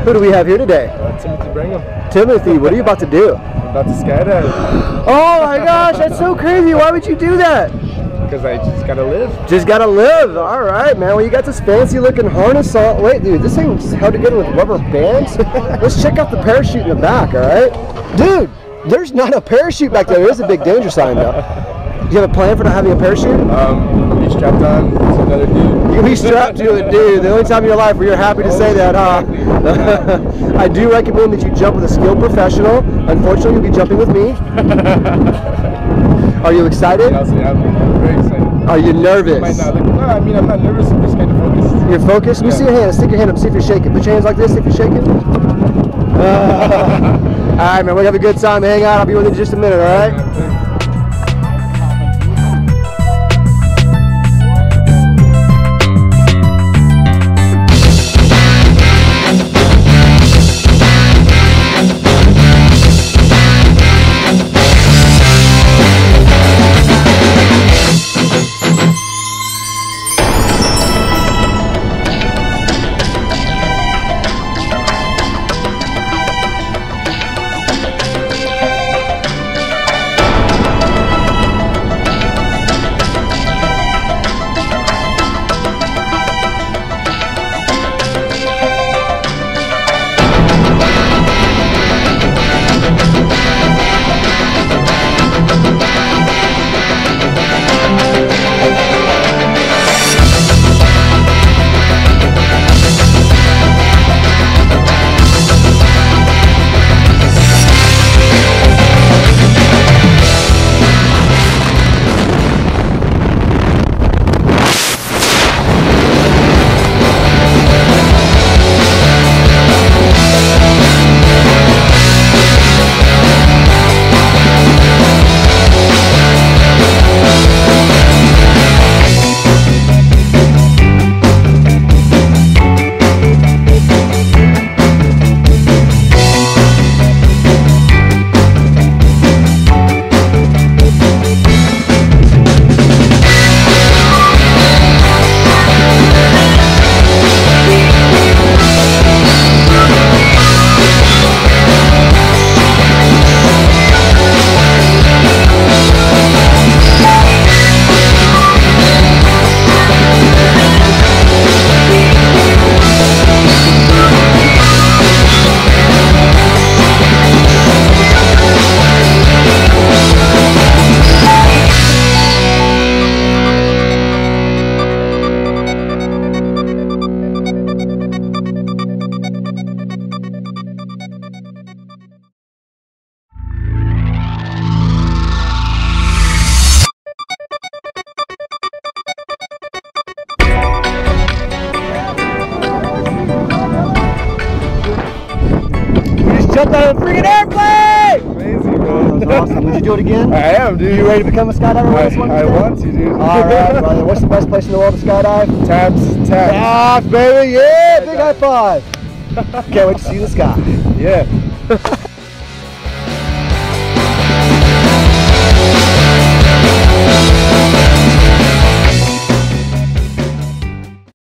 Who do we have here today? Timothy Brigham. Timothy, what are you about to do? I'm about to skydive. Oh my gosh, that's so crazy. Why would you do that? Because I just gotta live. Just gotta live. All right, man. Well, you got this fancy looking harness on. Wait, dude, this thing's held together with rubber bands. Let's check out the parachute in the back, all right? Dude, there's not a parachute back there. There is a big danger sign, though. Do you have a plan for not having a parachute? I'll be strapped on to another dude. You'll be strapped to a dude. The only time in your life where you're happy to say that, huh? I do recommend that you jump with a skilled professional. Unfortunately, you'll be jumping with me. Are you excited? I'm very excited. Are you nervous? No, I mean, I'm not nervous. I'm just kind of focused. You're focused? Let me see your hand. Stick your hand up. See if you're shaking. Put your hands like this if you're shaking. All right, man. We'll have a good time. Hang out. I'll be with you in just a minute, all right? Jumped out of a freaking airplane! Amazing, bro. That was awesome. Would you do it again? I am, dude. You ready to become a skydiver with this one? I want to, dude. All right, brother. What's the best place in the world to skydive? Taps. Taps, baby. Yeah, big high five. Can't wait to see the sky. Yeah.